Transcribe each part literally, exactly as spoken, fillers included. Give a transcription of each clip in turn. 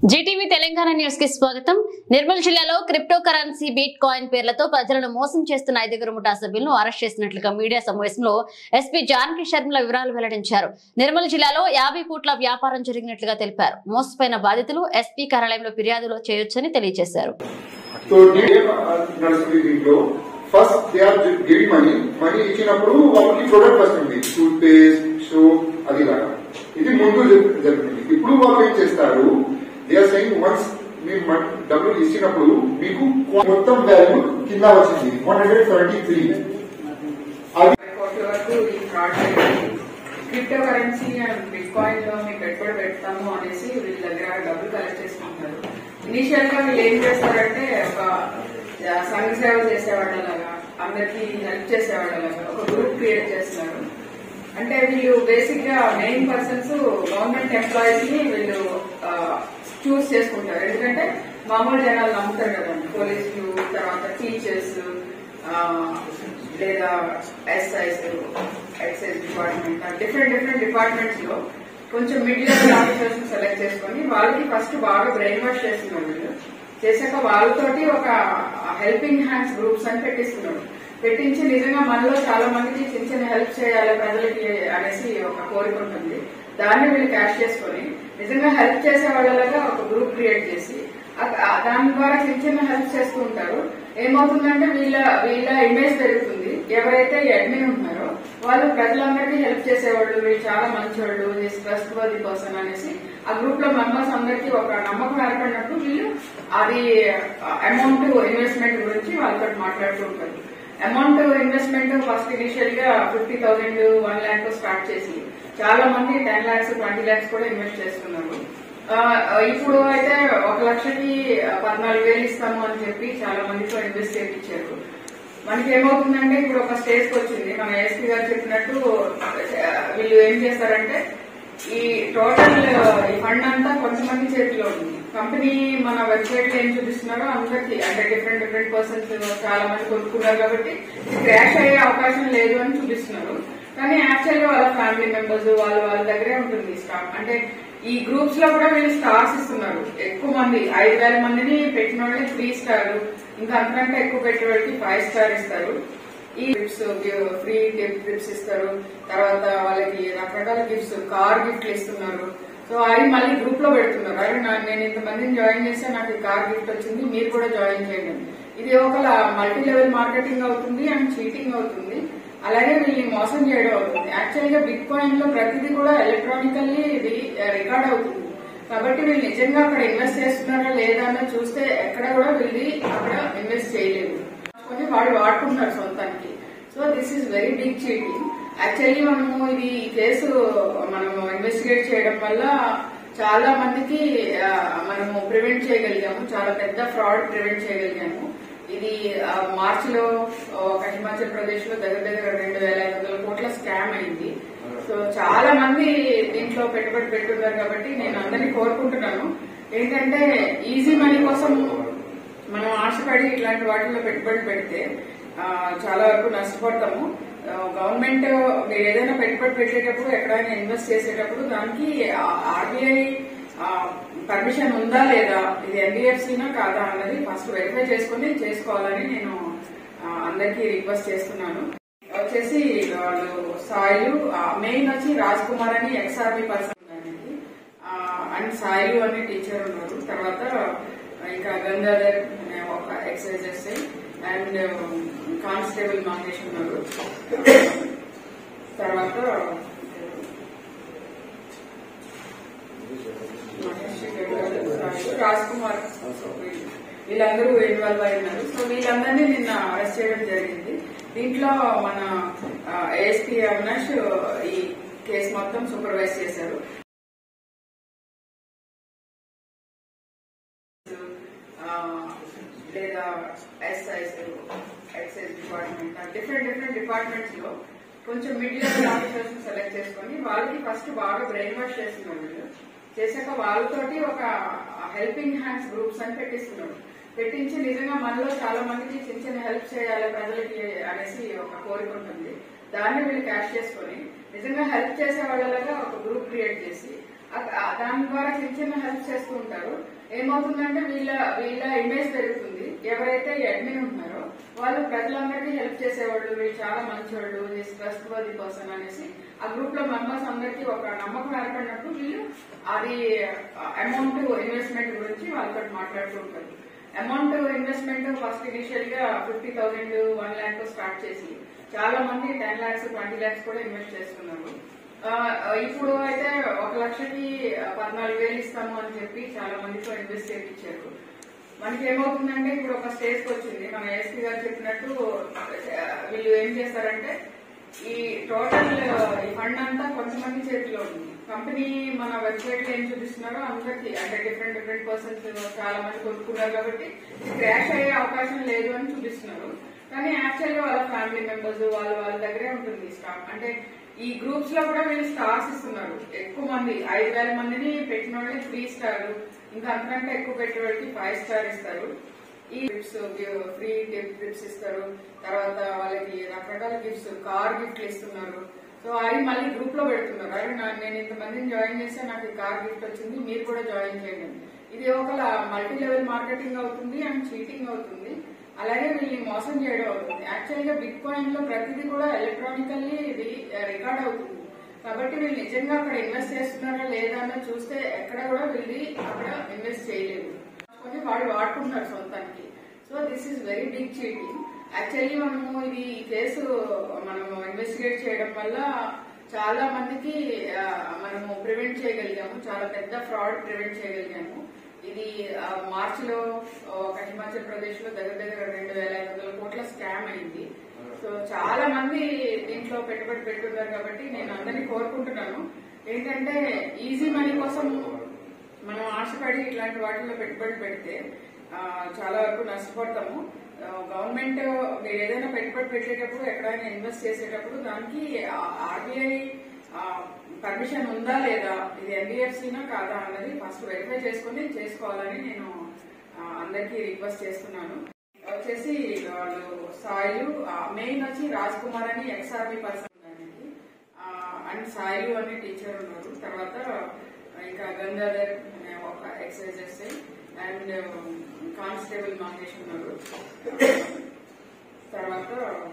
Zee TV Telangana news కి స్వాగతం. నిర్మల్ జిల్లాలో క్రిప్టో కరెన్సీ బీట్ కాయిన్ పేర్లతో ప్రజలను మోసం చేస్తున్న ఐదుగురు ముఠా సభ్యులను అరెస్ట్ చేసినట్లుగా మీడియా సమావేశంలో ఎస్పీ జానకి శర్మల వివరాలు వెల్లడించారు. నిర్మల్ జిల్లాలో యాభై కోట్ల వ్యాపారం జరిగినట్లుగా తెలిపారు. మోసపోయిన బాధితులు ఎస్పీ కార్యాలయంలో ఫిర్యాదులు చేయొచ్చని తెలియజేశారు. First they are giving money money ఇచ్చినప్పుడు వాళ్ళకి ప్రొడక్ట్ వస్తుంది, టూత్ పేస్ట్, సోప్, అది లాగా. ఇది ముందు జరుగుతుంది. ఇప్పుడు వాళ్ళు ఏం చేస్తారు, దే ఆర్ సెయింగ్ వన్స్ మీరు డబ్బులు ఇచ్చినప్పుడు మీకు మొత్తం వాల్యూ కింద వచ్చింది one hundred seventy three crypto currency and bitcoin లో మీకు పెట్టుబడి పెడతాము అనేసి వీళ్ళ దగ్గర డబ్బులు కలెక్ట్ చేసుకుంటారు. ఇనిషియల్ గా వీళ్ళు ఏం చేస్తారంటే ఒక సంఘ సేవ చేసేవాళ్ళలాగా, అందరికి హెల్ప్ చేసేవాళ్ళలాగా ఒక గ్రూప్ క్రియేట్ చేస్తున్నారు. అంటే వీళ్ళు బేసిక్ గా మెయిన్ పర్సన్స్ గవర్నమెంట్ ఎంప్లాయీస్ ని వీళ్ళు చూస్ చేసుకుంటారు. ఎందుకంటే మామూలు జనాలు నమ్ముతారు కదండి, పోలీసులు, తర్వాత టీచర్స్, లేదా SIs, excise department, different different departments లో కొంచెం మిడిల్ లెవెల్ ఆఫీసర్స్ సెలెక్ట్ చేసుకుని వాళ్ళకి ఫస్ట్ బాగా బ్రెయిన్ వాష్ చేస్తున్నారు. వీళ్ళు చేశాక వాళ్ళతోటి ఒక హెల్పింగ్ హ్యాండ్స్ గ్రూప్స్ అని పెట్టిస్తున్నారు. పెట్టించి నిజంగా మనలో చాలా మందికి చిన్న చిన్న హెల్ప్ చేయాలి ప్రజలకి అనేసి ఒక కోరిక ఉంటుంది. దాన్ని వీళ్ళు క్యాష్ చేసుకుని నిజంగా హెల్ప్ చేసే వాళ్ళలాగా ఒక గ్రూప్ క్రియేట్ చేసి దాని ద్వారా చిన్న చిన్న హెల్ప్ చేస్తూ ఉంటారు. ఏమవుతుందంటే వీళ్ళ వీళ్ళ ఇమేజ్ పెరుగుతుంది. ఎవరైతే అడ్మిన్ ఉంటున్నారో వాళ్ళు ప్రజలందరికీ హెల్ప్ చేసేవాళ్ళు, వీళ్ళు చాలా మంచి వాళ్ళు, ట్రస్ట్ వర్ది పర్సన్ అనేసి ఆ గ్రూప్ లో మెంబర్స్ అందరికీ ఒక నమ్మకం ఏర్పడినట్టు వీళ్ళు అది అమౌంట్ ఇన్వెస్ట్మెంట్ గురించి వాళ్ళతో మాట్లాడుతూ ఉంటారు. అమౌంట్ ఇన్వెస్ట్మెంట్ ఫస్ట్ ఇనిషియల్ గా ఫిఫ్టీ థౌసండ్ వన్ ల్యాక్ తో స్టార్ట్ చేసి చాలా మంది టెన్ ల్యాక్స్ ట్వంటీ ల్యాక్స్ కూడా ఇన్వెస్ట్ చేస్తున్నారు. ఇప్పుడు అయితే ఒక లక్షకి పద్నాలుగు వేలు ఇస్తాము అని చెప్పి చాలా మందితో ఇన్వెస్ట్ చేయించారు. మనకి ఏమవుతుందంటే ఇప్పుడు ఒక స్టేజ్ కి వచ్చింది, మన ఎస్పీ గారు చెప్పినట్టు వీళ్ళు ఏం చేస్తారంటే ఈ టోటల్ ఈ ఫండ్ అంతా కొంతమంది చేతిలో ఉంది. కంపెనీ మన వెబ్సైట్ లో ఏం చూపిస్తున్నారో అందరికి, అంటే డిఫరెంట్ డిఫరెంట్ పర్సన్స్ చాలా మంది కొనుక్కున్నారు కాబట్టి ఇది క్రాష్ అయ్యే అవకాశం లేదు అని చూపిస్తున్నారు. కానీ యాక్చువల్ గా వాళ్ళ ఫ్యామిలీ మెంబర్స్ వాళ్ళ వాళ్ళ దగ్గరే ఉంటుంది స్టాక్. అంటే ఈ గ్రూప్స్ లో కూడా వీళ్ళు స్టార్స్ ఇస్తున్నారు. ఎక్కువ మంది ఐదు వేల మందిని పెట్టిన వాళ్ళకి త్రీ స్టార్, ఇంకా అంతకంటే ఎక్కువ పెట్టే వాళ్ళకి ఫైవ్ స్టార్ ఇస్తారు. ఈ గిఫ్ట్స్ ఫ్రీ గిఫ్ట్స్ ఇస్తారు. తర్వాత వాళ్ళకి రకరకాల గిఫ్ట్స్, కార్ గిఫ్ట్లు ఇస్తున్నారు. సో అవి మళ్ళీ గ్రూప్ లో పెడుతున్నారు. అరే నేను ఇంతమందిని జాయిన్ చేస్తే నాకు ఈ కార్ గిఫ్ట్ వచ్చింది, మీరు కూడా జాయిన్ చేయండి. ఇది ఒక మల్టీ లెవెల్ మార్కెటింగ్ అవుతుంది అండ్ చీటింగ్ అవుతుంది. అలాగే వీళ్ళని మోసం చేయడం అవుతుంది. యాక్చువల్ గా బిట్ కాయిన్ లో ప్రతిదీ కూడా ఎలక్ట్రానికల్లీ ఇది రికార్డ్ అవుతుంది. కాబట్టి వీళ్ళు నిజంగా అక్కడ ఇన్వెస్ట్ చేస్తున్నారా లేదా అని చూస్తే ఎక్కడ కూడా వీళ్ళు అక్కడ ఇన్వెస్ట్ చేయలేదు, వాడు వాడుకుంటున్నారు సొంతానికి. So this is very big cheating. Actually మనము ఇది ఈ కేసు మనము ఇన్వెస్టిగేట్ చేయడం వల్ల చాలా మందికి మనము ప్రివెంట్ చేయగలిగాము. చాలా పెద్ద ఫ్రాడ్ ప్రివెంట్ చేయగలిగాము. ఇది మార్చి లో ఒక హిమాచల్ ప్రదేశ్ లో దగ్గర దగ్గర రెండు వేల ఐదు వందల కోట్ల స్కామ్ అయింది. సో చాలా మంది దీంట్లో పెట్టుబడి పెట్టున్నారు. కాబట్టి నేను అందరినీ కోరుకుంటున్నాను ఏంటంటే ఈజీ మనీ కోసం మనం ఆశపడి ఇట్లాంటి వాటిల్లో పెట్టుబడి పెడితే చాలా వరకు నష్టపోతాము. గవర్నమెంట్ మీరు ఏదైనా పెట్టుబడి పెట్టేటప్పుడు ఎక్కడైనా ఇన్వెస్ట్ చేసేటప్పుడు దానికి ఆర్బీఐ పర్మిషన్ ఉందా లేదా, ఇది ఎన్బిఎఫ్సీనా కాదా అన్నది ఫస్ట్ వెరిఫై చేసుకుని చేసుకోవాలని నేను అందరికీ రిక్వెస్ట్ చేస్తున్నాను. వచ్చేసి వాళ్ళు సాయిలు, మెయిన్ వచ్చి రాజ్ కుమార్ అని ఎక్స్ఆర్బీ పర్సన్ అండ్ సాయిలు అనే టీచర్ ఉన్నారు. తర్వాత ఇంకా గంగాధర్ అనే ఒక excise SI and constable Mahesh ఉన్నారు. తర్వాత రాజ్ కుమార్, వీళ్ళందరూ ఇన్వాల్వ్ అయి ఉన్నారు. సో వీళ్ళందరినీ నిన్న అరెస్ట్ చేయడం జరిగింది. దీంట్లో మన ఏఎస్పీ అవినాష్ ఈ కేసు మొత్తం సూపర్వైజ్ చేశారు. లేదా SIs, excise department, different different departments లో కొంచెం మిడిల్ లెవెల్ ఆఫీసర్స్ సెలెక్ట్ చేసుకుని వాళ్ళకి ఫస్ట్ బాగా బ్రెయిన్ వాష్ చేస్తున్నారు. వీళ్ళు చేశాక వాళ్ళతోటి ఒక హెల్పింగ్ హ్యాండ్స్ గ్రూప్స్ అని పెట్టిస్తున్నారు. పెట్టించి నిజంగా మనలో చాలా మందికి చిన్న చిన్న హెల్ప్ చేయాలి ప్రజలకి అనేసి ఒక కోరిక ఉంటుంది. దాన్ని వీళ్ళు క్యాష్ చేసుకుని నిజంగా హెల్ప్ చేసే వాళ్ళలాగా ఒక గ్రూప్ క్రియేట్ చేసి దాని ద్వారా చిన్న చిన్న హెల్ప్ చేస్తూ ఉంటారు. ఏమవుతుందంటే వీళ్ళ వీళ్ళ ఇమేజ్ పెరుగుతుంది. ఎవరైతే అడ్మిన్ ఉంటున్నారో వాళ్ళు ప్రజలందరికీ హెల్ప్ చేసేవాళ్ళు, వీళ్ళు చాలా మంచివాళ్ళు, ట్రస్ట్ వర్ది పర్సన్ అనేసి ఆ గ్రూప్ లో మెంబర్స్ అందరికీ ఒక నమ్మకం ఏర్పడినప్పుడు వీళ్ళు అది అమౌంట్ ఇన్వెస్ట్మెంట్ గురించి వాళ్ళతో మాట్లాడుతూ ఉంటారు. అమౌంట్ ఇన్వెస్ట్మెంట్ ఫస్ట్ ఇనిషియల్ గా ఫిఫ్టీ థౌసండ్ వన్ ల్యాక్ తో స్టార్ట్ చేసి చాలా మంది టెన్ ల్యాక్స్ ట్వంటీ ల్యాక్స్ కూడా ఇన్వెస్ట్ చేస్తున్నారు. ఇప్పుడు అయితే ఒక లక్షకి పద్నాలుగు వేలు ఇస్తాము అని చెప్పి చాలా మందితో ఇన్వెస్ట్ చేయించారు. మనకి ఏమవుతుందంటే ఇప్పుడు ఒక స్టేజ్ కి వచ్చింది, మన ఎస్పీ గారు చెప్పినట్టు వీళ్ళు ఏం చేస్తారంటే ఈ టోటల్ ఈ ఫండ్ అంతా కొంతమంది చేతిలో ఉంది. కంపెనీ మన వెబ్సైట్ లో ఏం చూపిస్తున్నారో అందరికి అంటే డిఫరెంట్ డిఫరెంట్ పర్సన్స్ చాలా మంది కొనుక్కున్నారు కాబట్టి క్రాష్ అయ్యే అవకాశం లేదు అని చూపిస్తున్నారు. కానీ యాక్చువల్ గా వాళ్ళ ఫ్యామిలీ మెంబర్స్ వాళ్ళ వాళ్ళ దగ్గరే ఉంటుంది స్టాక్. అంటే ఈ గ్రూప్స్ లో కూడా వీళ్ళు స్టార్స్ ఇస్తున్నారు. ఎక్కువ మంది ఐదు వేల మందిని పెట్టిన వాళ్ళకి త్రీ స్టార్, ఇంకా అంతకంటే ఎక్కువ పెట్టే వాళ్ళకి ఫైవ్ స్టార్ ఇస్తారు. ఈ గిఫ్ట్స్ ఫ్రీ గిఫ్ట్స్ ఇస్తారు. తర్వాత వాళ్ళకి రకరకాల గిఫ్ట్స్, కార్ గిఫ్ట్లు ఇస్తున్నారు. సో అవి మళ్ళీ గ్రూప్ లో పెడుతున్నారు. అవి నేను ఇంతమందిని జాయిన్ చేస్తే నాకు ఈ కార్ గిఫ్ట్ వచ్చింది, మీరు కూడా జాయిన్ చేయండి. ఇది ఒక మల్టీ లెవెల్ మార్కెటింగ్ అవుతుంది అండ్ చీటింగ్ అవుతుంది. అలాగే వీళ్ళని మోసం చేయడం అవుతుంది. యాక్చువల్ గా బిట్ కాయిన్ లో ప్రతిదీ కూడా ఎలక్ట్రానికల్లీ ఇది రికార్డ్ అవుతుంది. కాబట్టి వీళ్ళు నిజంగా అక్కడ ఇన్వెస్ట్ చేస్తున్నారా లేదా అన్నది చూస్తే ఎక్కడ కూడా వీళ్ళు అక్కడ ఇన్వెస్ట్ చేయలేదు. వాడు వాడుకుంటున్నారు సొంతానికి. So this is very big cheating. Actually మనము ఇది కేసు మనము ఇన్వెస్టిగేట్ చేయడం వల్ల చాలా మందికి మనము ప్రివెంట్ చేయగలిగాము. చాలా పెద్ద ఫ్రాడ్ ప్రివెంట్ చేయగలిగాము. ఇది మార్చి లో ఒక హిమాచల్ ప్రదేశ్ లో దగ్గర దగ్గర రెండు వేల ఐదు వందల కోట్ల స్కామ్ అయింది. సో చాలా మంది దీంట్లో పెట్టుబడి పెట్టున్నారు. కాబట్టి నేను అందరినీ కోరుకుంటున్నాను ఏంటంటే ఈజీ మనీ కోసం మనం ఆశపడి ఇట్లాంటి వాటిల్లో పెట్టుబడి పెడితే చాలా వరకు నష్టపడతాము. గవర్నమెంట్ మీరు ఏదైనా పెట్టుబడి పెట్టేటప్పుడు ఎక్కడైనా ఇన్వెస్ట్ చేసేటప్పుడు దానికి ఆర్బీఐ పర్మిషన్ ఉందా లేదా, ఇది ఎన్బిఎఫ్సీనా కాదా అన్నది ఫస్ట్ వెరిఫై చేసుకుని చేసుకోవాలని నేను అందరికీ రిక్వెస్ట్ చేస్తున్నాను. వచ్చేసి వాళ్ళు సాయిలు మెయిన్ వచ్చి రాజ్ కుమార్ అని ఎక్స్ఆర్బీ పర్సన్ అనేది అండ్ సాయిలు అనే టీచర్ ఉన్నారు. తర్వాత ఇంకా గంగాధర్ అనే ఒక excise SI and constable Mahesh ఉన్నారు. తర్వాత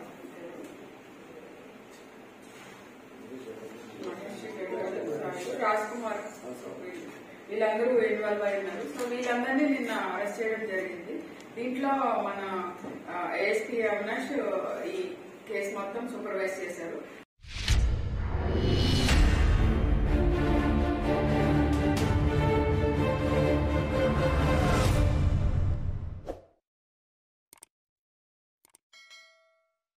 రాజ్ కుమార్ వీళ్ళందరూ ఇన్వాల్వ్ అయి ఉన్నారు. సో వీళ్ళందరినీ నిన్న అరెస్ట్ చేయడం జరిగింది. దీంట్లో మన ఏఎస్పీ అవినాష్ ఈ కేసు మొత్తం సూపర్వైజ్ చేశారు.